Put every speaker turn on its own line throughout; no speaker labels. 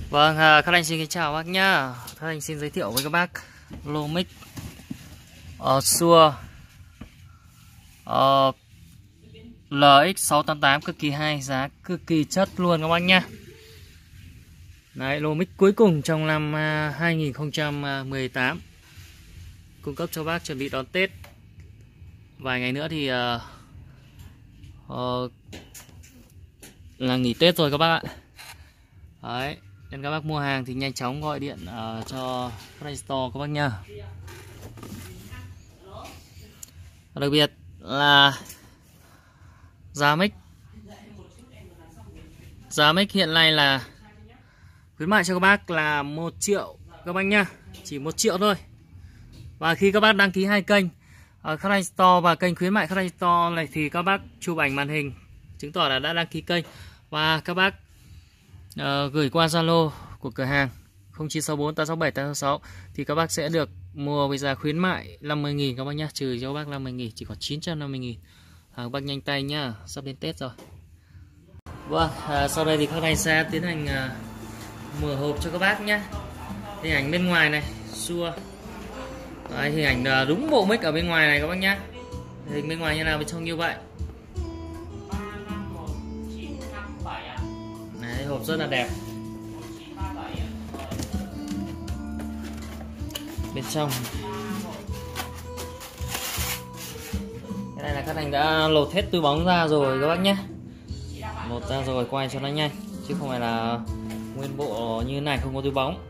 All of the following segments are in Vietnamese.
Vâng, các anh xin kính chào bác nhá. Các anh xin giới thiệu với các bác lô mic Shure LX688 cực kỳ hay, giá cực kỳ chất luôn các bác nhá. Đấy, lô mic cuối cùng trong năm 2018, cung cấp cho bác chuẩn bị đón Tết. Vài ngày nữa thì là nghỉ Tết rồi các bác ạ. Đấy, nên các bác mua hàng thì nhanh chóng gọi điện cho Play Store các bác nha. Đặc biệt là giá mic hiện nay là khuyến mại cho các bác là 1 triệu các bác nha, chỉ 1 triệu thôi. Và khi các bác đăng ký 2 kênh Play Store và kênh khuyến mại Play Store này thì các bác chụp ảnh màn hình chứng tỏ là đã đăng ký kênh và các bác gửi qua Zalo của cửa hàng 0964 867 866 thì các bác sẽ được mua với giá khuyến mại 50.000 các bác nhá, trừ cho các bác 50.000, chỉ còn 950.000. Các bác nhanh tay nhá, sắp đến Tết rồi. Vâng, sau đây thì các anh sẽ tiến hành mở hộp cho các bác nhé. Hình ảnh bên ngoài này, Shure. Đấy, hình ảnh đúng bộ mic ở bên ngoài này các bác nhé. Hình bên ngoài như nào, bên trong như vậy. Đấy, hộp rất là đẹp. Bên trong cái này là các anh đã lột hết túi bóng ra rồi các bác nhé. Lột ra rồi quay cho nó nhanh, chứ không phải là nguyên bộ như thế này không có túi bóng.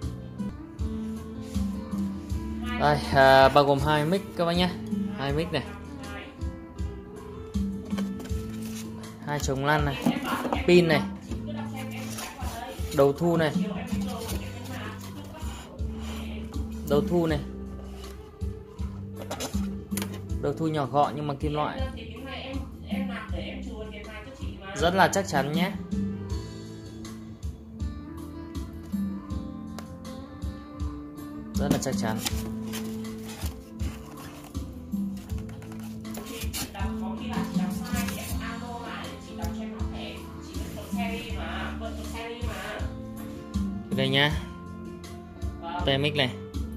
Đây, bao gồm 2 mic các bác nhé, 2 mic này, 2 chống lăn này, pin này, đầu thu này, đầu thu nhỏ gọn nhưng mà kim loại, rất là chắc chắn nhé. Rất là chắc chắn. Đây nhá, tay mic này,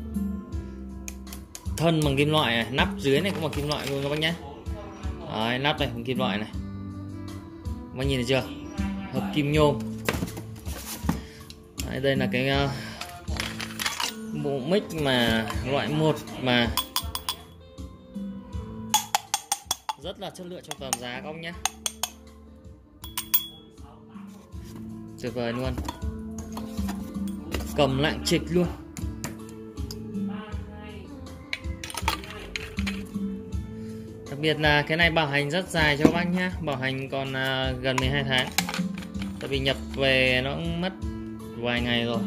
thân bằng kim loại này, nắp dưới này cũng bằng kim loại luôn các bác nhé. Đấy, nắp này bằng kim loại này, các bác nhìn thấy chưa, hợp kim nhôm. Đấy, đây là cái bộ mic mà loại 1 mà rất là chất lượng trong tầm giá các bác nhé, tuyệt vời luôn, cầm lạng trịch luôn. Đặc biệt là cái này bảo hành rất dài cho các bác nhé, bảo hành còn gần 12 tháng, tại vì nhập về nó cũng mất vài ngày rồi.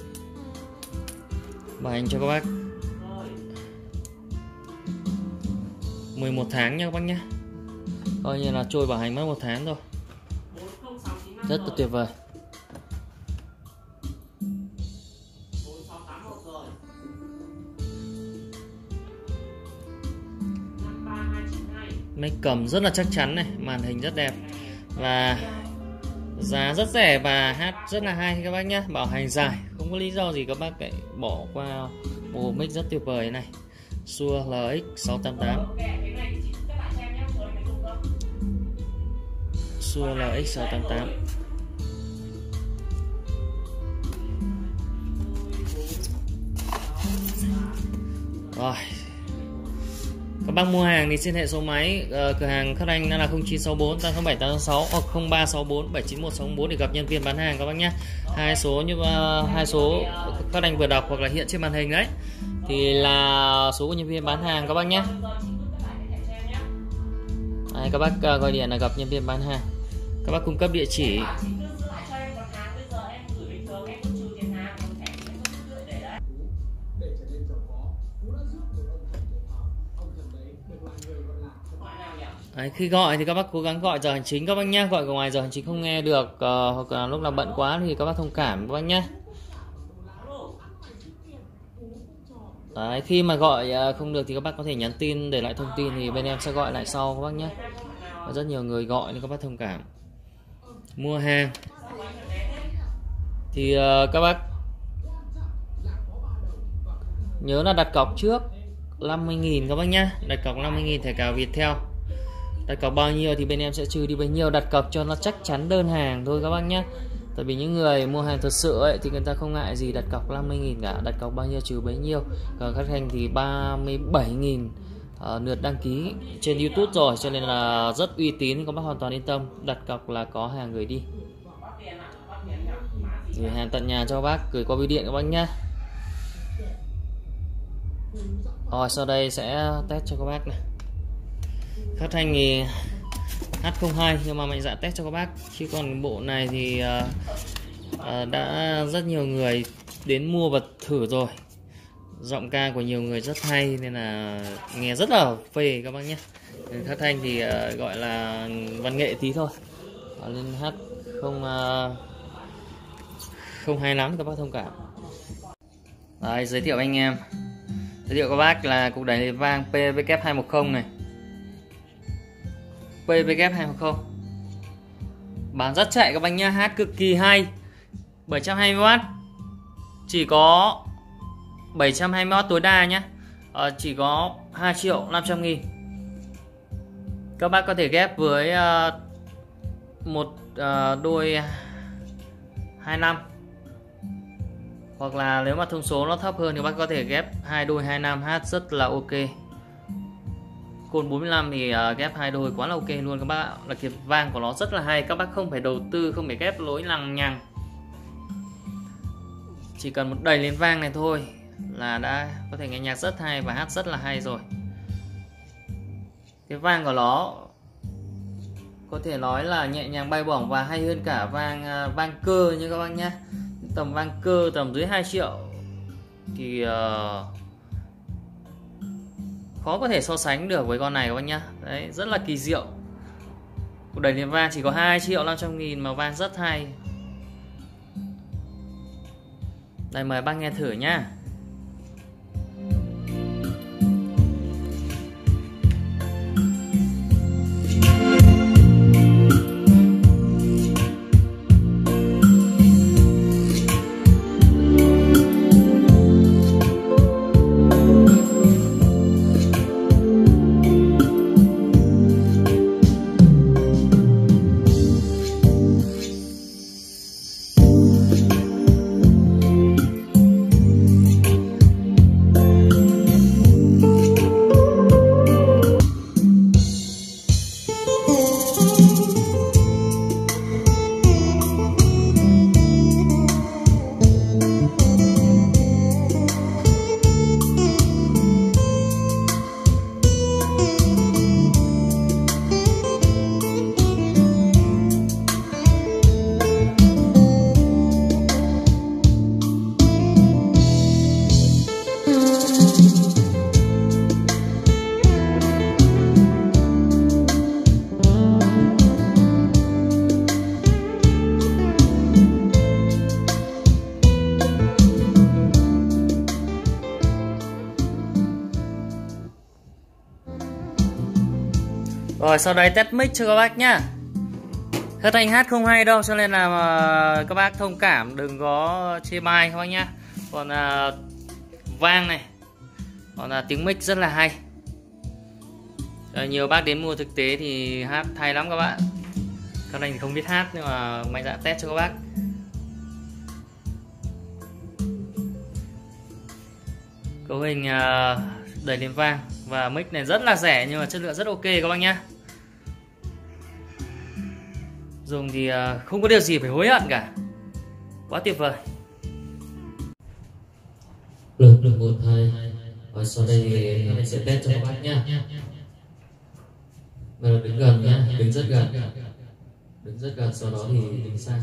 Bảo hành cho các bác 11 tháng nha các bác nhé, coi như là trôi bảo hành mất 1 tháng rồi, rất là tuyệt vời. Mic cầm rất là chắc chắn này, màn hình rất đẹp và giá rất rẻ và hát rất là hay các bác nhé. Bảo hành dài, không có lý do gì các bác lại bỏ qua bộ mic rất tuyệt vời này, Shure LX688. Shure LX688. Rồi, các bác mua hàng thì liên hệ số máy cửa hàng các anh là 0964 867 866 hoặc 0364 791 604 để gặp nhân viên bán hàng các bác nhé. Hai số như hai số các anh vừa đọc hoặc là hiện trên màn hình đấy thì là số của nhân viên bán hàng các bác nhé. Đấy, các bác gọi điện là gặp nhân viên bán hàng, các bác cung cấp địa chỉ. Đấy, khi gọi thì các bác cố gắng gọi giờ hành chính các bác nhé, gọi ngoài giờ hành chính không nghe được hoặc là lúc nào bận quá thì các bác thông cảm các bác nhé. Đấy, khi mà gọi không được thì các bác có thể nhắn tin để lại thông tin thì bên em sẽ gọi lại sau các bác nhé. Có rất nhiều người gọi nên các bác thông cảm. Mua hàng thì các bác nhớ là đặt cọc trước 50.000 các bác nhá. Đặt cọc 50.000 thẻ cào Viettel. Đặt cọc bao nhiêu thì bên em sẽ trừ đi bấy nhiêu. Đặt cọc cho nó chắc chắn đơn hàng thôi các bác nhá. Tại vì những người mua hàng thật sự ấy thì người ta không ngại gì đặt cọc 50.000 cả. Đặt cọc bao nhiêu trừ bấy nhiêu. Còn khách hàng thì 37.000 lượt đăng ký trên YouTube rồi, cho nên là rất uy tín, các bác hoàn toàn yên tâm. Đặt cọc là có hàng gửi đi, gửi hàng tận nhà cho các bác, gửi qua bưu điện các bác nhá. Rồi sau đây sẽ test cho các bác này. Khách hàng thì H02 nhưng mà mạnh dạn test cho các bác, chứ còn bộ này thì đã rất nhiều người đến mua và thử rồi. Giọng ca của nhiều người rất hay nên là nghe rất là phê các bác nhé. Khách thanh thì gọi là văn nghệ tí thôi, lên hát không hay lắm, các bác thông cảm. Đấy, giới thiệu anh em, giới thiệu các bác là cục đẩy liềm vang PW210 này. PW210 bán rất chạy các bác nhá, hát cực kỳ hay. 720W, chỉ có 720W tối đa nhé, chỉ có 2.500.000. Các bác có thể ghép với một đôi 25, hoặc là nếu mà thông số nó thấp hơn thì bác có thể ghép hai đôi 25, hát rất là ok. Côn 45 thì ghép hai đôi quá là ok luôn các bác ạ. Là kiệt vang của nó rất là hay, các bác không phải đầu tư, không phải ghép lối lằng nhằng, chỉ cần một đầy lên vang này thôi là đã có thể nghe nhạc rất hay và hát rất là hay rồi. Cái vang của nó có thể nói là nhẹ nhàng bay bổng và hay hơn cả vang cơ như các bác nhé. Tầm vang cơ tầm dưới 2 triệu thì khó có thể so sánh được với con này các bác nhá. Đấy, rất là kỳ diệu. Cuộc đẩy liềm vang chỉ có 2.500.000 mà vang rất hay. Đây, mời bác nghe thử nhá. Rồi sau đây test mic cho các bác nhá. Hết anh hát không hay đâu, cho nên là các bác thông cảm, đừng có chê bai các bác nhá. Còn vang này, còn tiếng mic rất là hay. Nhiều bác đến mua thực tế thì hát hay lắm các bạn. Các anh thì không biết hát nhưng mà mạnh dạn test cho các bác. Cấu hình đầy liềm vang và mic này rất là rẻ nhưng mà chất lượng rất ok các bác nhá. Dùng thì không có điều gì phải hối hận cả, quá tuyệt vời.
Được 1, 2. Và sau đây thì mình sẽ test cho các bác nhá. Mà đứng gần nhá, đứng rất gần, đứng rất gần, sau đó thì đứng xa.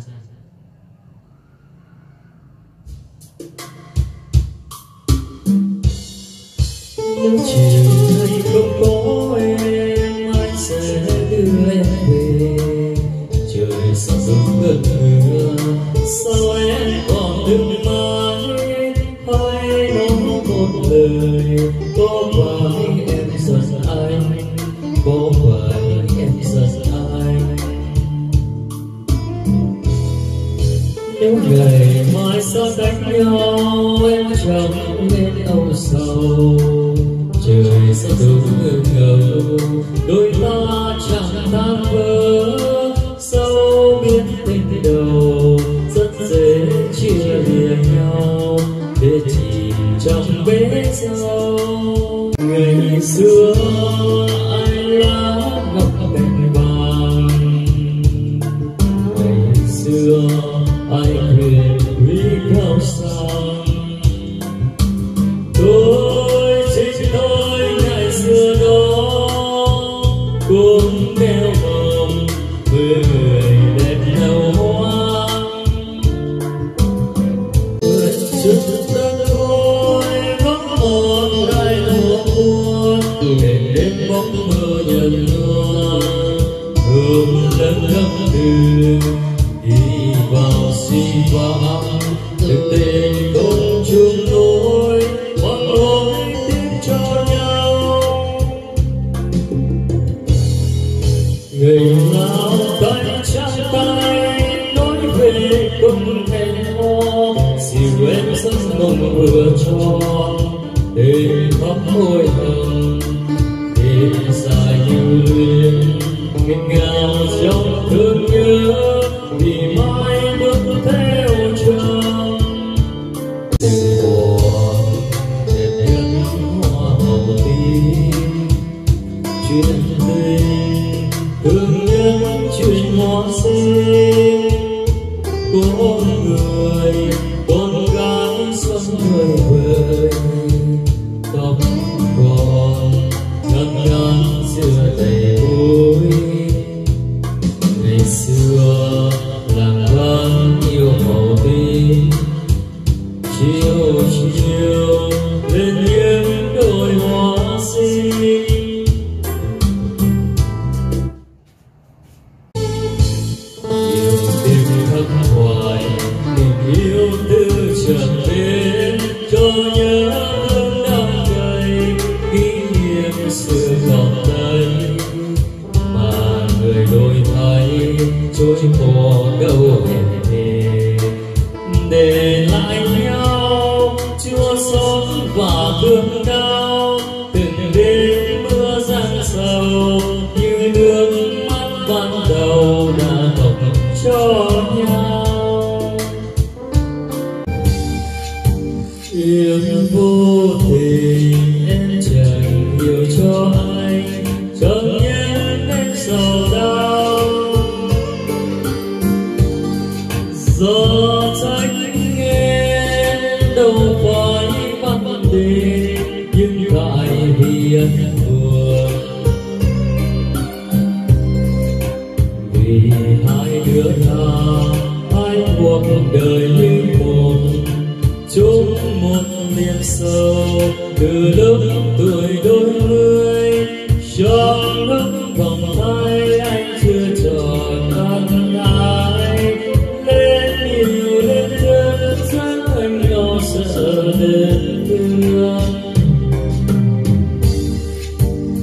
Nếu trời không có em, anh sẽ đưa em về. Trời sao giống gần mưa, sao em còn đừng mãi. Hãy nói một lời, có phải em giận anh, có phải em giận anh. Nếu ngày nhau em chẳng nên âu sầu, trời sao đúng ngờ đôi ta chẳng tan vỡ, sâu biết tình đầu rất dễ chia lìa nhau để chỉ trong bể dâu. Ngày xưa ai lá ngọc cành vàng, ngày xưa ai thuyền quý cao sang, tôi chính tôi ngày xưa đó cũng đeo vòng với người đẹp đầu hoang. Chút đất thôi có một đại mùa buồn, để đêm bóng mơ nhận mưa hương lớn ngập đường đi vào si vắng, từng tên không chung lối hoặc lối tiếc cho nhau. Ngày nào tay trắng tay nói về cùng hẹn hò, dìu em giấc mộng vừa tròn đêm khắp môi hồng, đêm dài như luyến nghẹn ngào trong thương nhớ vì mai bước theo chồng. Tình buồn đẹp nhất hoa hồng tím, chuyện tình thương nhất chuyện hoa sinh. Con người con gái sống vơi vơi, tóc còn ngăn ngăn xưa đầy vui. Ngày xưa làng vang yêu màu tím, chiều chiều lên những đôi hoa xinh. Yêu tim khắc hoài tình yêu tư trần đến, cho nhớ thương đong đầy kỷ niệm xưa còn đây, mà người đổi thay trôi qua đâu hề để lại nhau chua xót và thương đau. Từng đêm mưa giăng sầu như nước mắt ban đầu đã thầm cho nhau. Yêu vô tình em chẳng hiểu cho anh, chẳng nhớ em sầu đau. Do trách em đâu phải bắt đến, nhưng tại vì anh buồn, vì hai đứa ta hai cuộc đời như một, chung một niềm sâu từ lúc tuổi đôi mươi.